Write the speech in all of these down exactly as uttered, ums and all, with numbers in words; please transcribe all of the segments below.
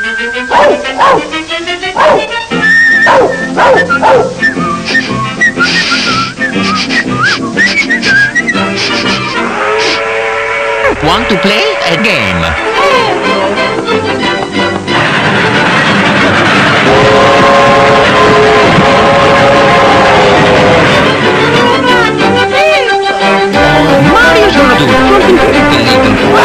Want to play a game? Mario's gonna do something illegal.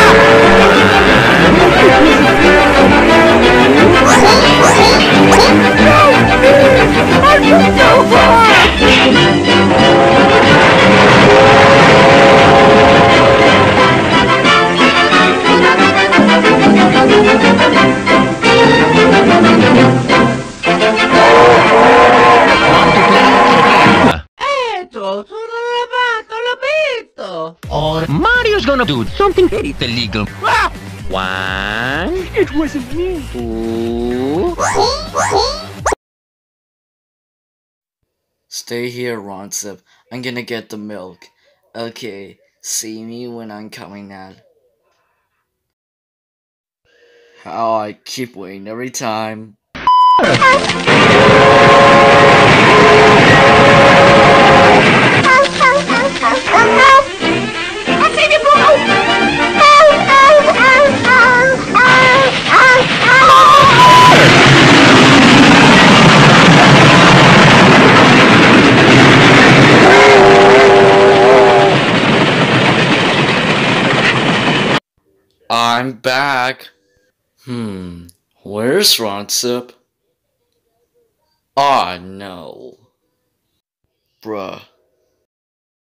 Or Mario's gonna do something very illegal. Ah! One. It wasn't me. Two. Stay here, Ronsip. I'm gonna get the milk. Okay, see me when I'm coming out. How I keep waiting every time. I'm back. Hmm, where's Ronsip? Aw, no. Bruh.